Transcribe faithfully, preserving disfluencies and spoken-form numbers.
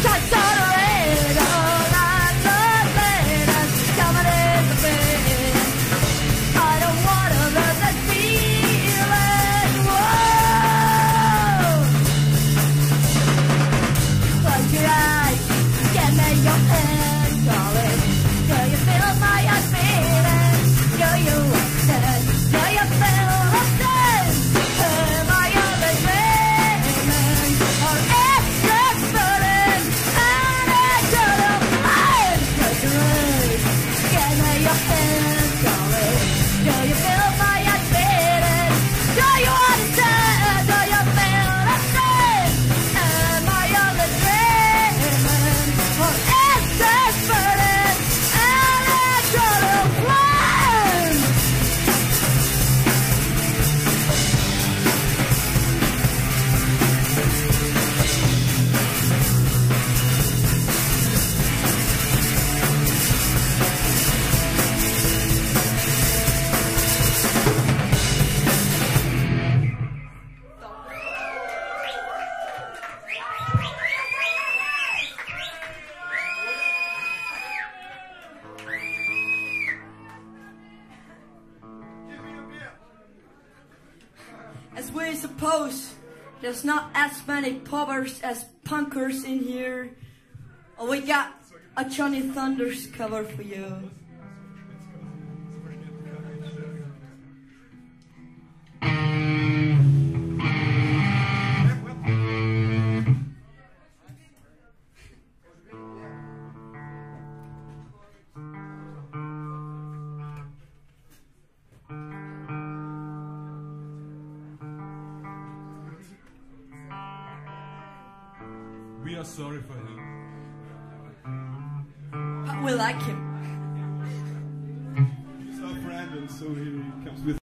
As we suppose, there's not as many poppers as punkers in here. Oh, we got a Johnny Thunders cover for you. We are sorry for him. But we like him. He's our friend, and so he comes with